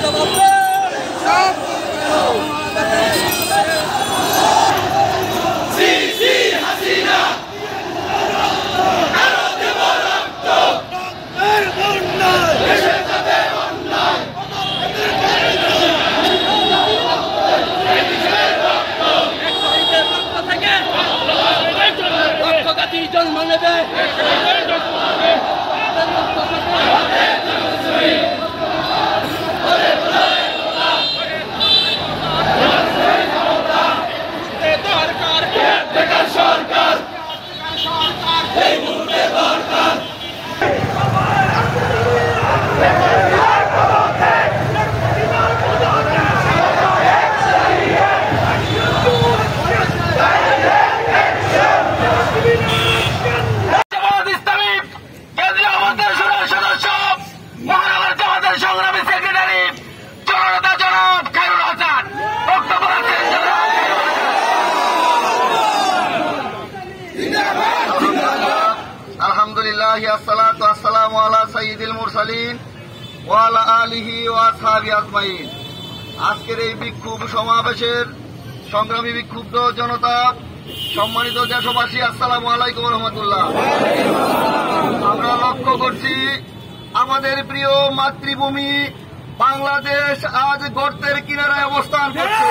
আসসালাতু ওয়াসসালামু আলা সাইয়্যিদিল মুরসালিন ওয়া আলা আলিহি ওয়া আসহাবিহি আজমাইন। আজকের এই বিক্ষোভ সমাবেশের সংগ্রামী বিক্ষুব্ধ জনতা, সম্মানিত দেশবাসী, আসসালামু আলাইকুম ওয়া রাহমাতুল্লাহ। আমরা লক্ষ্য করছি আমাদের প্রিয় মাতৃভূমি বাংলাদেশ আজ গর্তের কিনারায় অবস্থান করছে।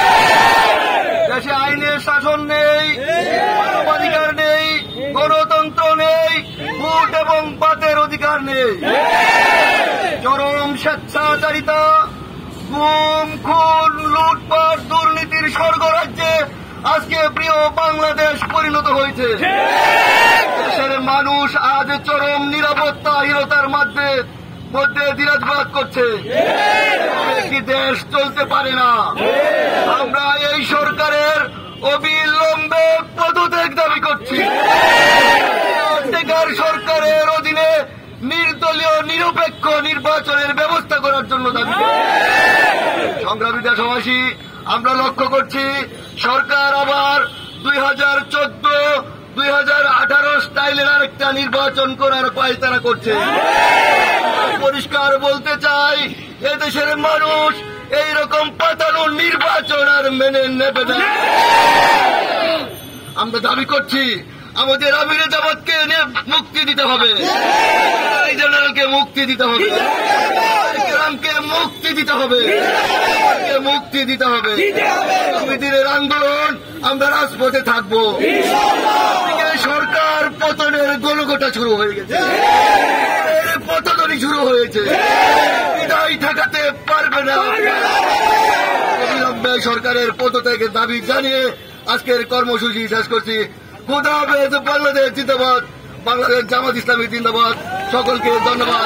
দেশে আইনের শাসন নেই, মানবাধিকার নেই, গণতন্ত্র নেই, ভোট এবং বাতের অধিকার নেই। চরম স্বেচ্ছাচারিতা, গুম, খুন, লুটপাট, দুর্নীতির স্বর্গরাজ্যে আজকে প্রিয় বাংলাদেশ পরিণত হয়েছে। দেশের মানুষ আজ চরম নিরাপত্তাহীনতার মধ্যে বিরাজমান করছে। কি দেশ চলতে পারে না। আমরা এই সরকারের অবিলম্বে পদত্যাগ দাবি করছি। সরকারের অধীনে নির্দলীয় নিরপেক্ষ নির্বাচনের ব্যবস্থা করার জন্য দাবি করছি। সংগ্রামী দেশবাসী, আমরা লক্ষ্য করছি সরকার আবার 2014-2018 স্টাইলের আরেকটা নির্বাচন করার পায়তারা করছে। পরিষ্কার বলতে চাই, এদেশের মানুষ এইরকম পাতানো নির্বাচন আর মেনে নেবে না। আমরা দাবি করছি আমাদের আমিরে জামাতকে মুক্তি দিতে হবে, জেনারেলকে মুক্তি দিতে হবে, গ্রামকে মুক্তি দিতে হবে, মুক্তি দিতে হবে। দিনের আন্দোলন, আমরা রাজপথে থাকবো। সরকার পতনের গণগোটা শুরু হয়ে গেছে, পতনই শুরু হয়েছে, বিদায় ঠেকাতে পারবে না। অবিলম্বে সরকারের পদত্যাগের দাবি জানিয়ে আজকের কর্মসূচি শেষ করছি। খোদা হাফেজ। বাংলাদেশ জিন্দাবাদ, বাংলাদেশ জামাত ইসলামী জিন্দাবাদ। সকলকে ধন্যবাদ।